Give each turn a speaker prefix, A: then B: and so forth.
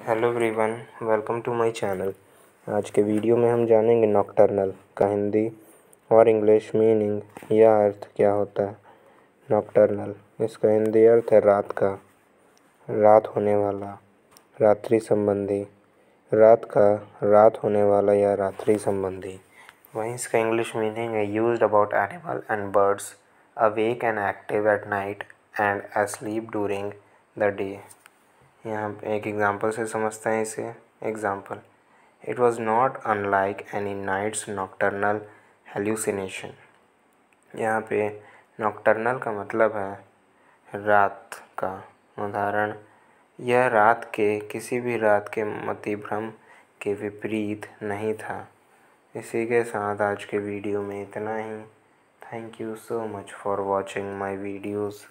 A: Hello everyone, welcome to my channel. आज के video में हम जानेंगे नॉकटर्नल का हिंदी और इंग्लिश मीनिंग या अर्थ क्या होता है। नॉकटर्नल, इसका हिंदी अर्थ है रात का, रात होने वाला, रात्रि संबंधी, रात का, रात होने वाला या रात्रि संबंधी। वहीं इसका इंग्लिश मीनिंग है used about animal and birds awake and active at night and asleep during the day. यहाँ पे एक एग्जांपल से समझते हैं इसे। Example, it was not unlike any nights nocturnal hallucination. यहाँ पे नॉकटर्नल का मतलब है रात का। उदाहरण, यह रात के किसी भी रात के मतिभ्रम के विपरीत नहीं था। इसी के साथ आज के वीडियो में इतना ही। Thank you so much for watching my videos.